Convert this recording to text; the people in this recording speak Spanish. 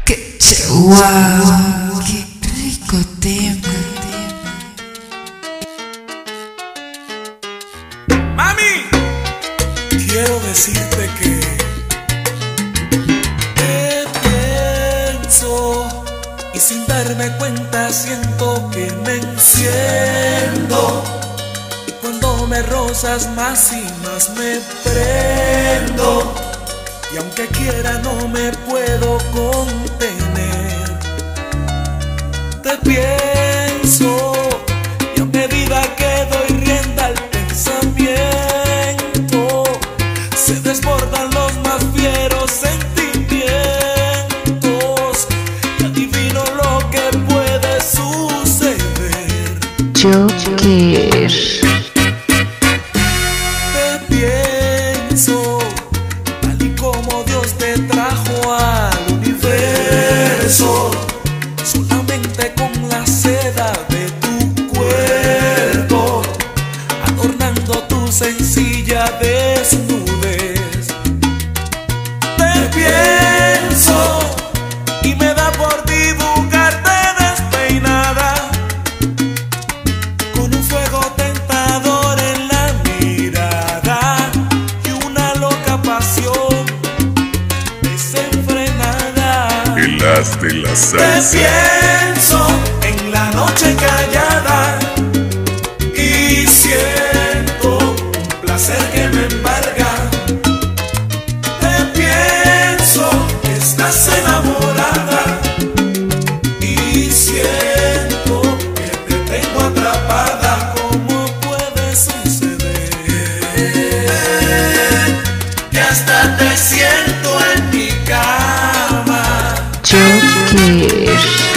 Wow, qué rico tema. Mami, quiero decirte que te pienso y sin darme cuenta siento que me enciendo, y cuando me rozas más y más me prendo, y aunque quiera no me puedo contener. Te pienso y a medida que doy rienda al pensamiento se desbordan los más fieros sentimientos, y adivino lo que puede suceder. Joker. Te pienso tal y como Dios te trajo al universo, solamente con la seda de tu cuerpo, adornando tu sencilla desnudez. Te pienso y me da por dibujarte despeinada, con un fuego tentador en la mirada y una loca pasión desenfrenada. El as de la Te salsa. pienso en la noche callada y siento un placer que me embarga. Te pienso que estás enamorada y siento que te tengo atrapada. ¿Cómo puede suceder que hasta te siento en mi cama? Joker.